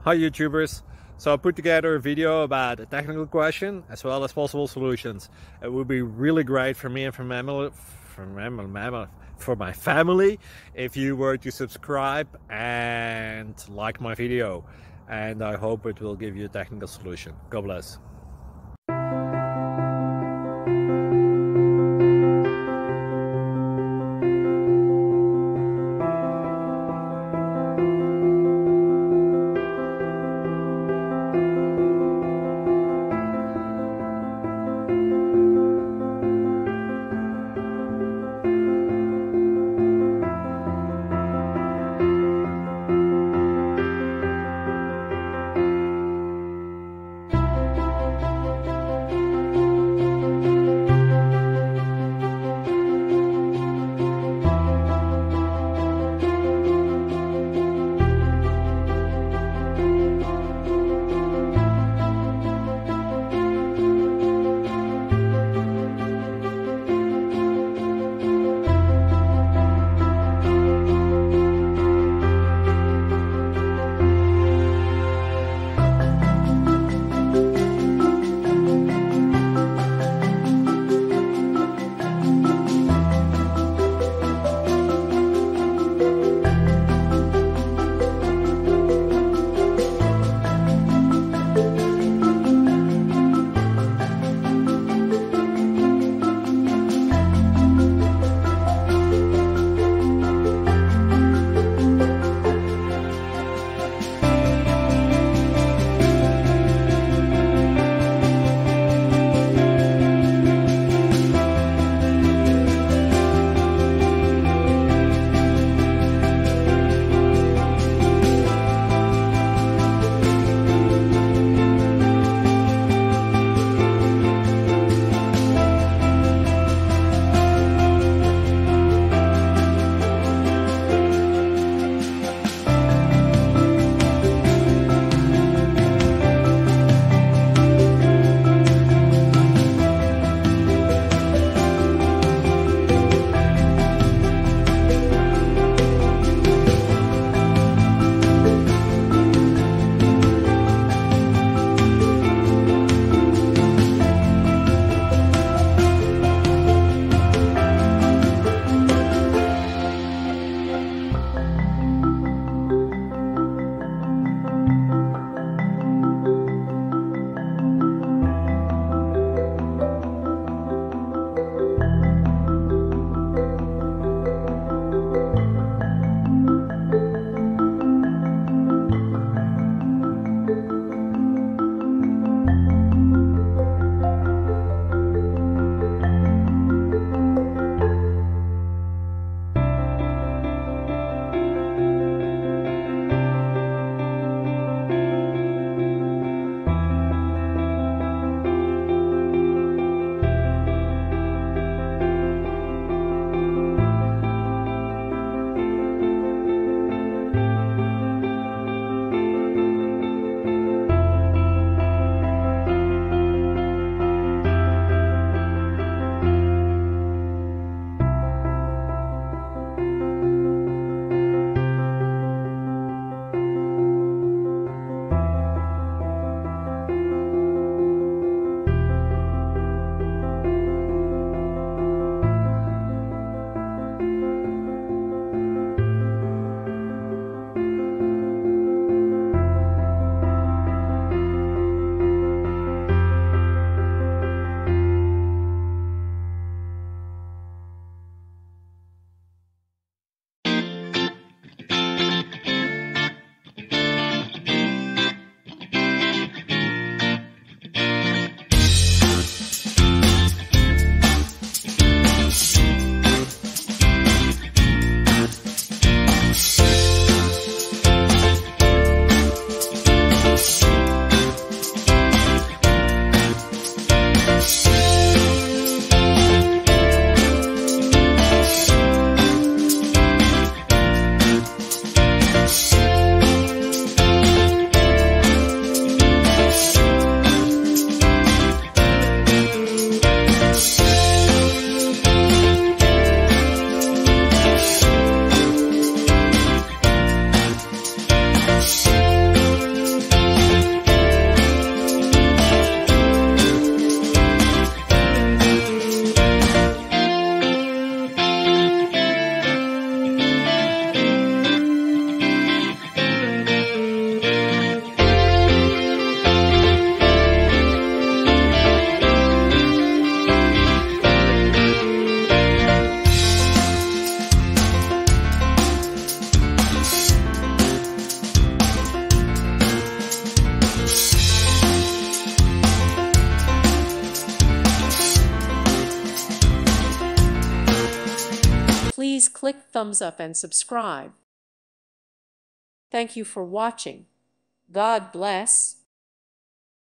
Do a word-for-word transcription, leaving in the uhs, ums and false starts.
Hi YouTubers! So I put together a video about a technical question as well as possible solutions. It would be really great for me and for my, for my, for my family if you were to subscribe and like my video, and I hope it will give you a technical solution. God bless. please click thumbs up and subscribe. Thank you for watching. God bless.